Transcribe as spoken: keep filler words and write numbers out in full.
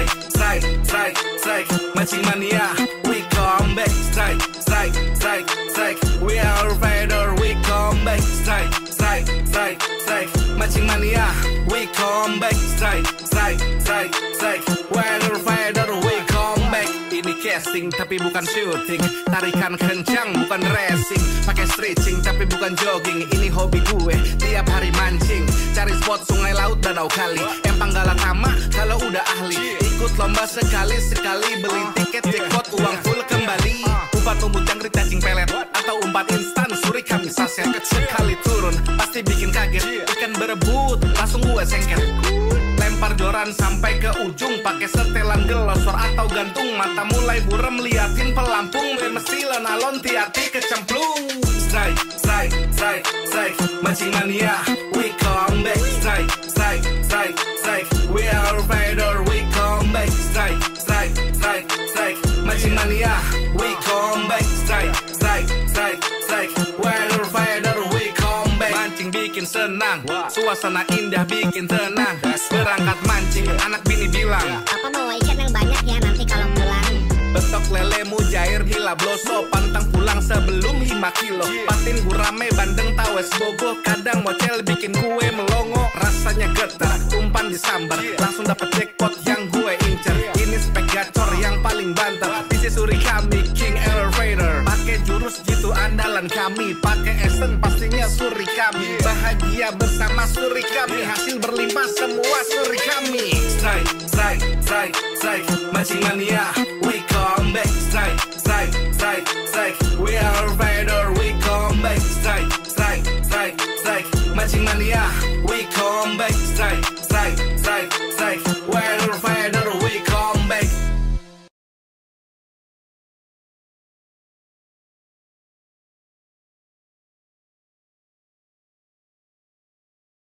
strike, strike, strike, strike, mancing mania, we come back. Strike, strike, strike, strike, we are fighter, we come back. Strike, strike, strike, strike, mancing mania, we come back. Strike, strike, strike, strike, we are fighter, we come back. Ini casting tapi bukan shooting, tarikan kencang bukan racing, pakai stretching tapi bukan jogging. Ini hobi gue, tiap hari mancing, cari spot sungai, laut, danau, kali. Empang Galatama kalau udah ahli, ikut lomba sekali-sekali, beli tiket jackpot, uang full kembali. Umpat umbut jangkrik cacing pelet, atau umpat instan suri kami saset. Sekali turun pasti bikin kaget, ikan berebut langsung gue sengket. Lempar joran sampai ke ujung, pakai setelan gelosor atau gantung. Mata mulai buram liatin pelampung, mesti lenalon ti-hati kecemplung. Strike, strike, strike, strike, mancing mania, we come back. Strike, strike, strike, strike, we are fighter, we come back. Strike, strike, strike, strike, mancing mania, we come back. Strike, strike, strike, strike, we are fighter, we come back. Mancing bikin senang, suasana indah bikin tenang. Berangkat mancing, anak bini bilang, Papa bawa ikan yang banyak ya nanti kalau pulang. betok lele mujair hila bloso, pantang pulang sebelum lima kilo. Patin gurame bandeng tawes bogo, kadang mocel bikin gue melongo. Rasanya getar, umpan disambar, langsung dapet jackpot yang gue incer. Ini spek gacor yang paling banter, P C Suri kami King Elevator. Pakai jurus gitu andalan kami, pakai esen pastinya Suri kami. Bahagia bersama Suri kami, hasil berlimpah semua Suri kami. Strike, strike, strike, strike, mancing mania, we come back. Strike, strike, strike, strike, we are fighter, we come back. Strike,